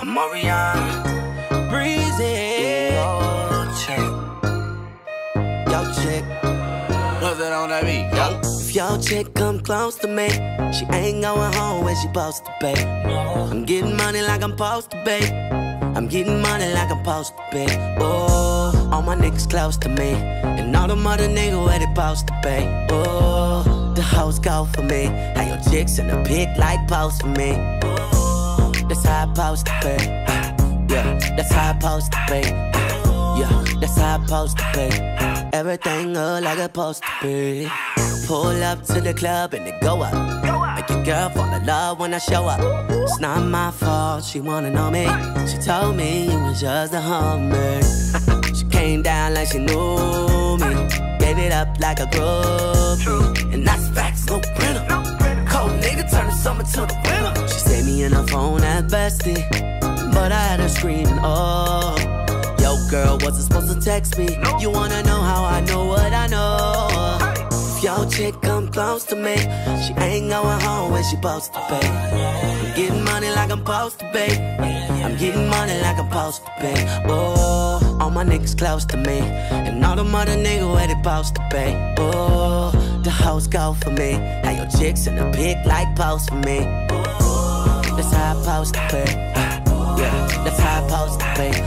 Marion, Breezy, yo chick, what's that on that beat, yo? If your chick come close to me, she ain't going home when she supposed to be. I'm getting money like I'm supposed to be. I'm getting money like I'm supposed to be. Oh, all my niggas close to me, and all them other niggas where they supposed to be. Oh, the hoes go for me. How your chicks in the pic like post for me. Oh, that's how I supposed to be. Yeah, that's how I supposed to be. Yeah, that's how I supposed to be. Everything look like it's supposed to be. Pull up to the club and it go up. Make your girl fall in love when I show up. It's not my fault, she wanna know me. She told me you was just a hummer. She came down like she knew me. Gave it up like a groupie. And that's facts, no printer. Cold nigga turn the summer to the winter. She saved me in her phone at bestie, but I had her screaming, oh. Yo girl, wasn't supposed to text me. You wanna know how I know what I know. If your chick come close to me, she ain't going home when she supposed to be. I'm getting money like I'm supposed to be. I'm getting money like I'm supposed to be. Oh, all my niggas close to me, and all them other niggas where they supposed to be. Oh, the hoes go for me. How your chicks in the pic like post for me. Oh, that's how I supposed to be. Yeah, that's how I supposed to be.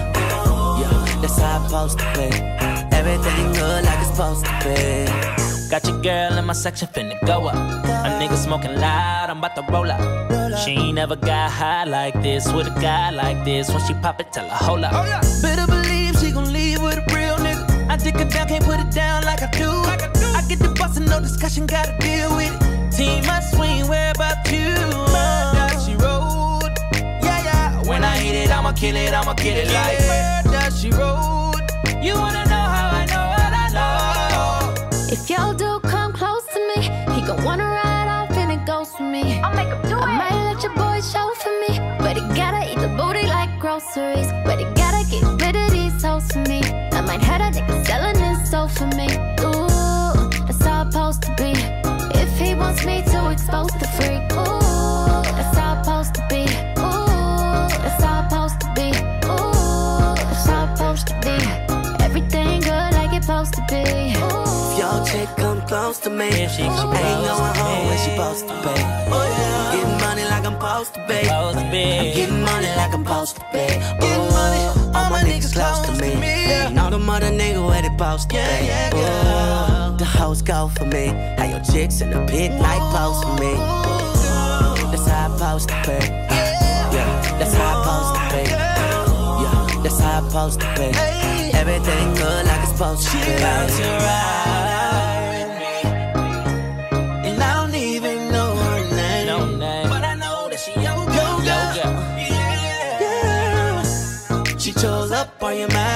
Yeah, that's how I supposed to be. Everything good like it's supposed to be. Got your girl in my section finna go up. A nigga smoking loud, I'm about to roll up. She ain't never got high like this with a guy like this. When she pop it, tell her hold up. Better believe she gon' leave with a real nigga. I dick her down, can't put it down like I do. I get the bustin', no discussion, gotta deal with it. Team must swing, where about you? Murder, she rode. Yeah, yeah. When I hit it, I'ma kill it like murder, she rode. You wanna know how I know what I know? If your dude come close to me, he gon' wanna ride off and it goes for me. I'll make him do it. I might let your boy show for me, but he gotta eat the booty like groceries. But he gotta get rid of these hoes for me. I might have a nigga selling his soul for me. Ooh, that's how it's supposed to be. If he wants me to expose the freak, ooh, that's how it's supposed to be. Ooh, that's how it's supposed to be. Ooh, that's how it's supposed to be. Everything good like it's supposed to be. Your chick come close to me, she ain't going home when she supposed to be. Getting money like I'm supposed to be. I'm getting money like I'm supposed to be. Ooh, all my niggas close to me, and all them other niggas where they supposed to be. Ooh, the hoes go for me. How your chicks in the pic like post for me. That's how I supposed to be. Yeah, that's how I supposed to be. Yeah, that's how I supposed to be. Everything good like it's supposed to be. She chose up on your mind.